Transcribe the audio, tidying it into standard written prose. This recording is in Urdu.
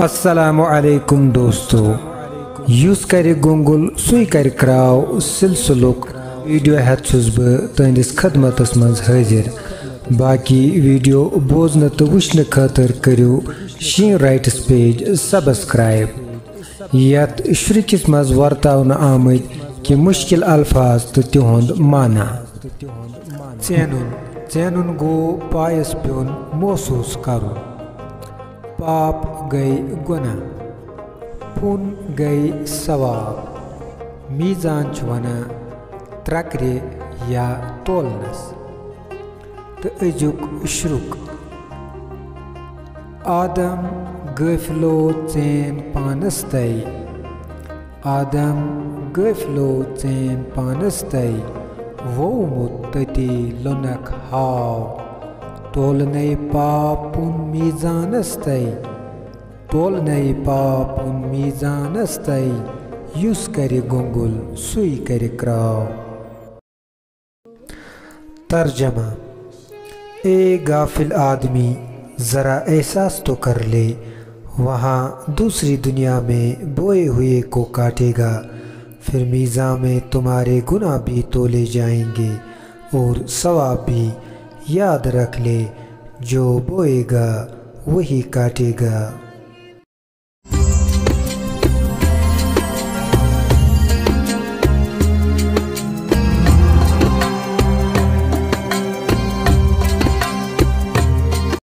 السلام علیکم دوستو یُس کرِ گونگل سُے کرِ کراو سلسلُک ویڈیو ہیتھ چھُس بہٕ تُہنٛدِس خدمتس منٛز حٲضِر باقی ویڈیو بوزنہٕ تہٕ وٕچھنہٕ خٲطرٕ کٔرِو شیٖن رایٹس پیج سبسکرایب یتھ شرُکِس منٛز ورتاونہٕ آمٕتۍ کینٛہہ مُشکِل الفاظ تہٕ تِہُنٛد معنی ژینُن گوٚو پایس پیوٚن محسوٗس کرُن پاپ گٔے گۄناہ پُن گٔے ثواب میٖزان چھُ ونان ترٛکرِ یا تولنس تہٕ أزیُک شرُک آدم غٲفلو ژین پانس تَے آدم غٲفلو ژین پانس تَے وومُت تٔتی لوٚنکھ ہاو تولنے پاپُن میٖزانس تَے تولنے پاپُن میٖزانس تَے یُس کرِ گونگل سُے کرِ کراو ترجمہ اے غافل آدمی ذرا احساس تو کر لے وہاں دوسری دنیا میں بوئے ہوئے کو کاٹے گا پھر میزان میں تمہارے گناہ بھی تولے جائیں گے اور ثواب بھی یاد رکھ لے جو بوئے گا وہی کاٹے گا